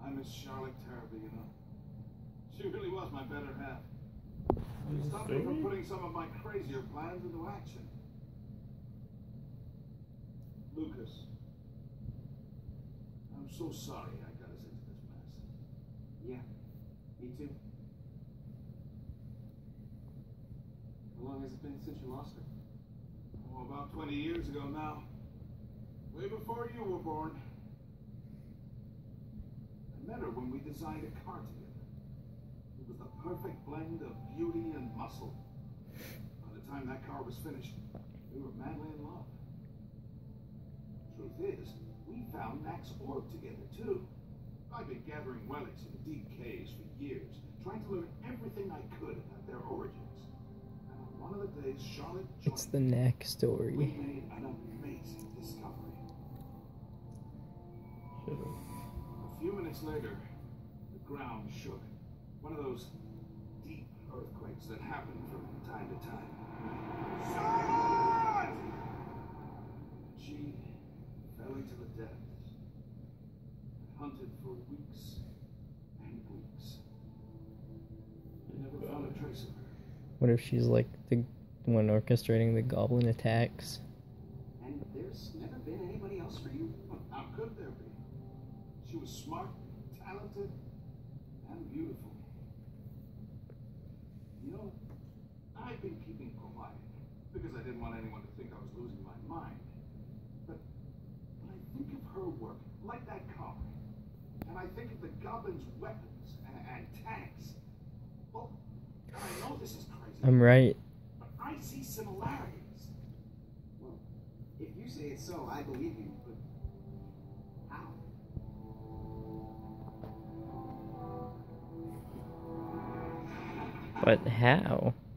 I miss Charlotte terribly, you know. She really was my better half. She stopped me from putting some of my crazier plans into action. Lucas, I'm so sorry I got us into this mess. Yeah, me too. How long has it been since you lost her? Oh, about 20 years ago now. Way before you were born. I met her when we designed a car together. It was the perfect blend of beauty and muscle. By the time that car was finished, we were madly in love. Truth is, we found Mac's orb together too. I've been gathering relics in deep caves for years, trying to learn everything I could about their origins. And on one of the days, Charlotte joined. It's the Knack story. We made an amazing discovery. A few minutes later, the ground shook. One of those deep earthquakes that happen from time to time. Charlotte! She fell into the depths. I hunted for weeks and weeks. I never found a trace of her. What if she's like the one orchestrating the goblin attacks? And there's never been anybody else for you? How could there be? She was smart, talented, and beautiful. You know, I've been keeping quiet because I didn't want anyone to think I was losing my mind. But when I think of her work, like that car, and I think of the goblins' weapons and tanks, well, I know this is crazy. I'm right. But I see similarities. Well, if you say it's so, I believe you, but how? But how?